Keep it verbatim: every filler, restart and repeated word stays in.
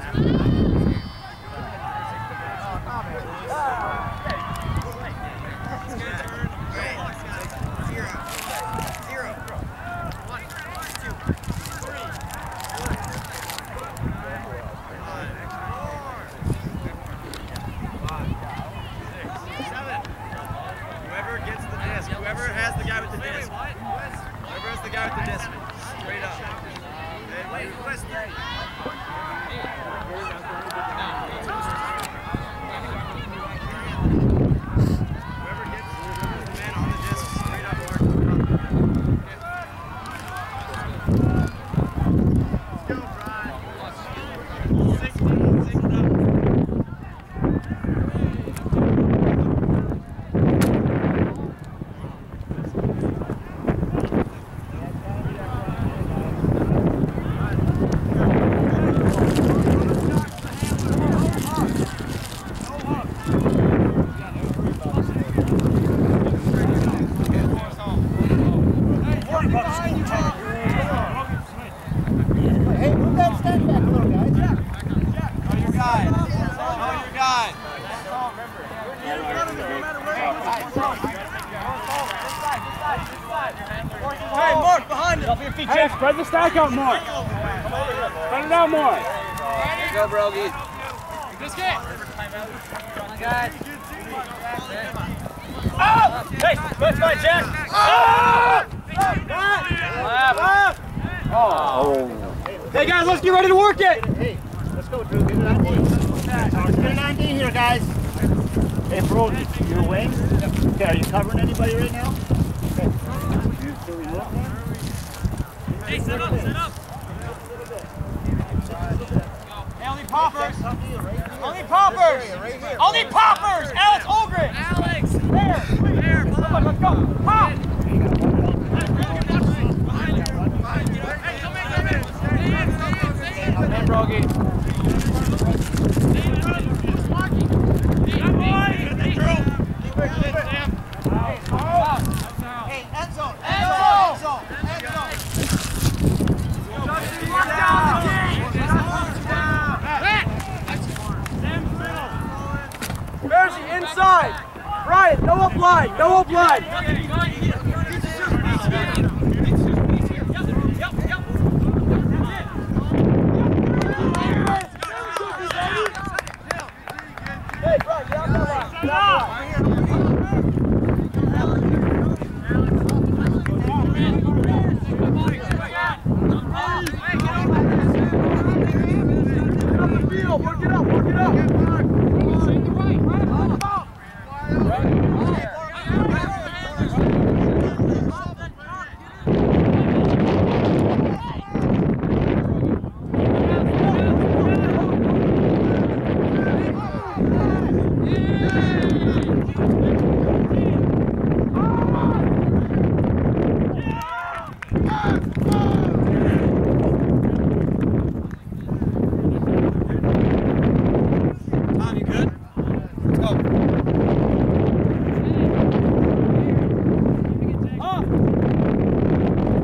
Hey, spread the stack out more. Spread it out more. Here you go, Brogy. Biscuit. Guys. Oh! Hey, let's go, Jack. Oh! Left. Oh. Hey, guys, let's get ready to work it. Hey, let's go, Drew. Get it on D. Let's get it on D here, guys. Hey, Brody, your wing? Okay, are you covering anybody right now? Okay. Can we look there? Hey, set up, set up. Hey, only poppers. Only poppers. Only poppers. Alex Olgren. Alex. There. There. Come on, let's go. Pop. Hey, come in, come in. Stay in, stay in, stay in. Come in, Brogy. Hey, end zone. End zone. End zone. End zone. Bersey inside. Brian, no up line. No up line.